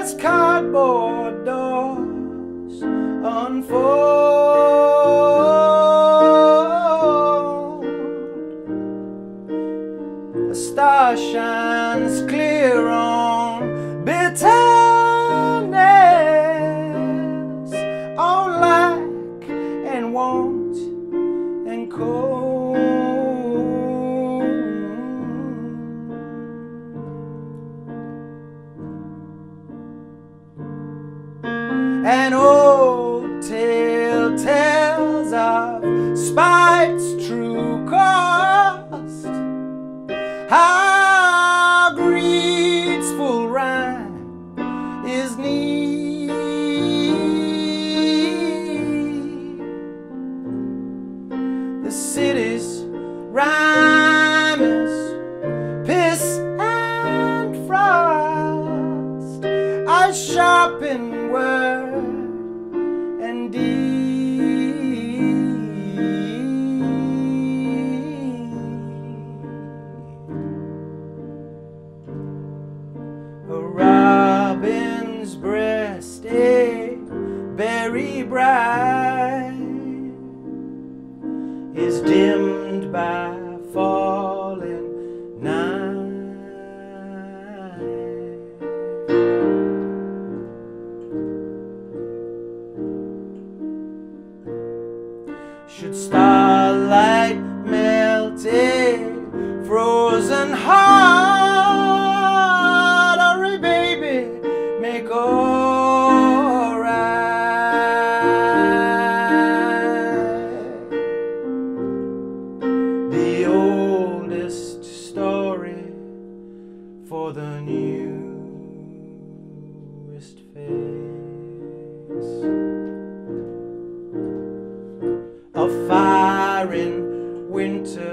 as cardboard doors unfold. A star shines clear on bitterness, on lack and want and cold. An old tale tells of spite's true cost, how greed's full rhyme is need. The city's rhyme is piss and frost, I sharpen word and deed. A robin's breast, a berry bright, is dimmed by falling night. Should starlight melt a frozen heart, or a baby make alright? The oldest story for the newest face. A fire in winter